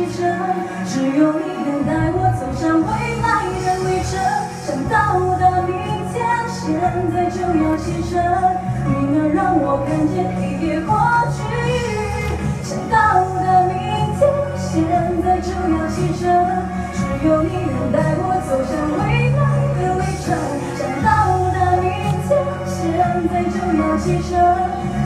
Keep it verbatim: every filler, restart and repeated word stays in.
程，只有你能带我走上未来的旅程。想到的明天，现在就要启程，你能让我看见黑夜过去。想到的明天，现在就要启程，只有你能带我走向未来的旅程。想到的明天，现在就要启程。